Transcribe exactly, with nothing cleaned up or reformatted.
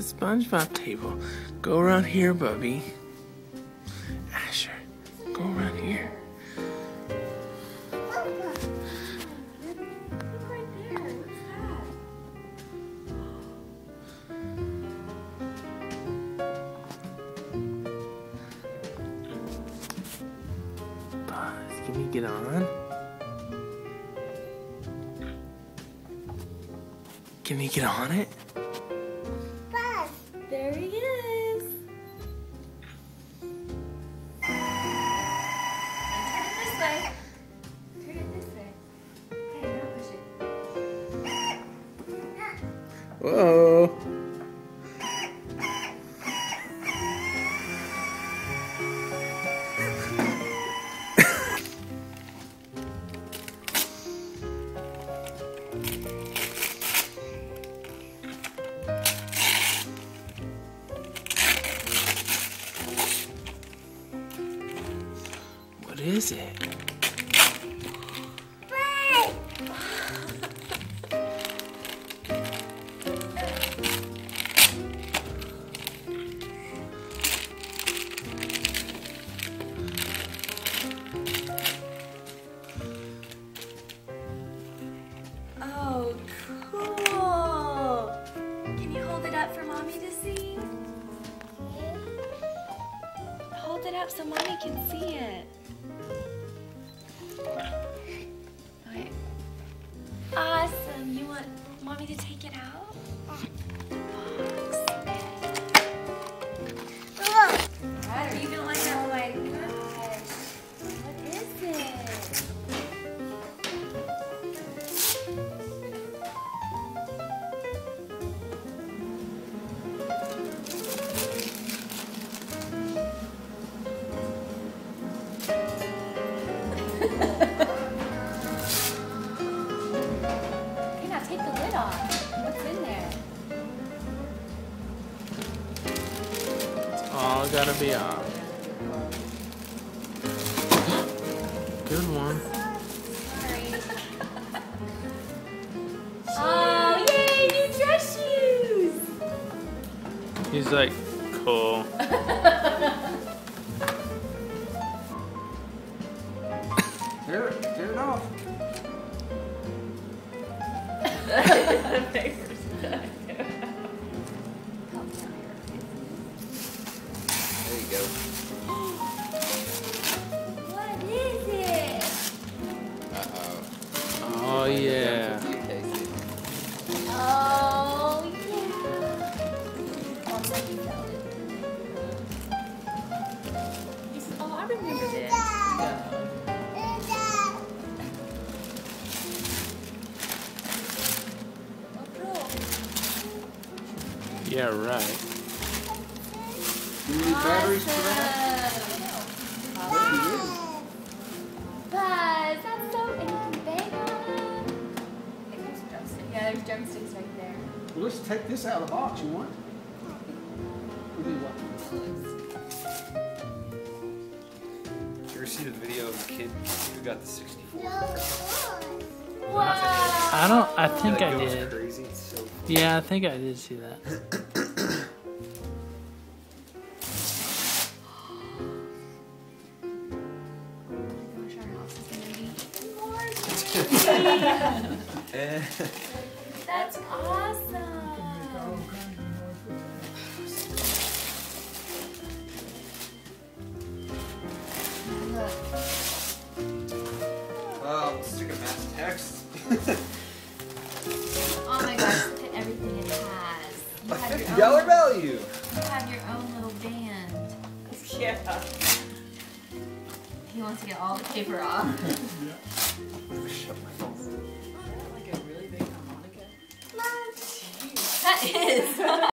SpongeBob table. Go around here, Bubby. Asher, go around here. Buzz, can you get on? Can you get on it? Buzz, there he is. Turn it this way. Turn it this way. Hey, don't push it. Whoa. What is it? Oh, cool. Can you hold it up for Mommy to see? Hold it up so Mommy can see it. Okay. Awesome. You want Mommy to take it out? Box. Are you gonna like that? Oh my gosh. What is it? Okay, now take the lid off. What's in there? It's all gotta be off. Good one. Sorry. Oh, yay, new dress shoes! He's like, cool. Tear it, tear it off. There you go. What is it? Uh-oh. Oh yeah. You, Casey. Oh, yeah. Oh, thank you, Salad. He says, oh, I remember this. Oh, cool. Yeah, right. Do you need batteries for that? Awesome. Buzz, that's so, and you can bang on them. I think there's drumsticks. Yeah, there's drumsticks right there. Well, let's take this out of the box. You want? We'll do what? Did you ever see the video of the kid who got the sixty-four? Wow. I don't, I think I That goes did. crazy. It's so fun. Yeah, I think I did see that. Eh. That's awesome. Look. Well, stick a mass text. Oh my gosh, look at everything it has. You A have fifty your dollar own, value. you have your own little band. Yeah. He wants to get all the paper off. Shut my phone. That is.